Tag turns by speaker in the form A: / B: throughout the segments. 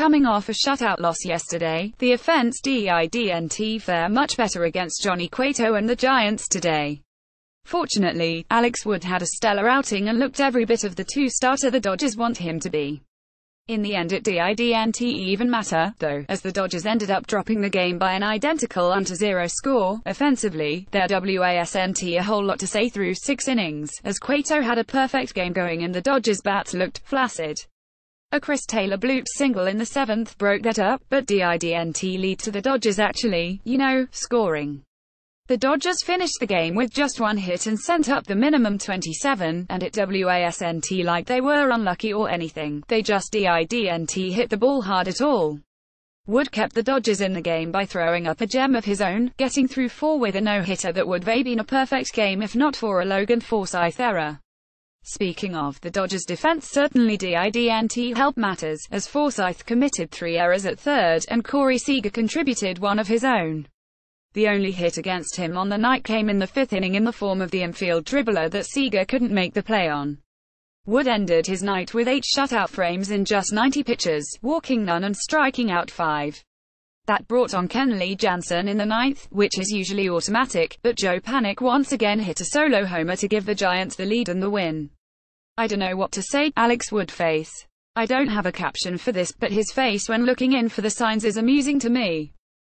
A: coming off a shutout loss yesterday, the offense didn't fare much better against Johnny Cueto and the Giants today. Fortunately, Alex Wood had a stellar outing and looked every bit of the two-starter the Dodgers want him to be. In the end it didn't even matter, though, as the Dodgers ended up dropping the game by an identical 1-0 score. Offensively, there wasn't a whole lot to say through 6 innings, as Cueto had a perfect game going and the Dodgers' bats looked flaccid. A Chris Taylor bloop single in the 7th broke that up, but didn't lead to the Dodgers actually, scoring. The Dodgers finished the game with just 1 hit and sent up the minimum 27, and it wasn't like they were unlucky or anything, they just didn't hit the ball hard at all. Wood kept the Dodgers in the game by throwing up a gem of his own, getting through 4 with a no-hitter that would have been a perfect game if not for a Logan Forsythe error. Speaking of, the Dodgers' defense certainly didn't help matters, as Forsythe committed 3 errors at third, and Corey Seager contributed 1 of his own. The only hit against him on the night came in the 5th inning in the form of the infield dribbler that Seager couldn't make the play on. Wood ended his night with 8 shutout frames in just 90 pitches, walking none and striking out 5. That brought on Kenley Jansen in the 9th, which is usually automatic, but Joe Panik once again hit a solo homer to give the Giants the lead and the win. I don't know what to say, Alex Wood face. I don't have a caption for this, but his face when looking in for the signs is amusing to me.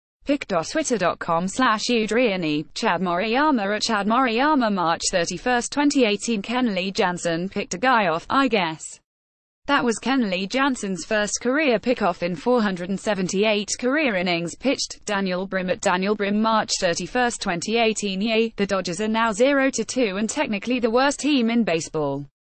A: pic.twitter.com/Udriani, Chad Moriyama at Chad Moriyama March 31, 2018 Kenley Jansen picked a guy off, I guess. That was Kenley Jansen's first career pickoff in 478 career innings pitched. Daniel Brim at Daniel Brim March 31, 2018 Yay, the Dodgers are now 0-2 and technically the worst team in baseball.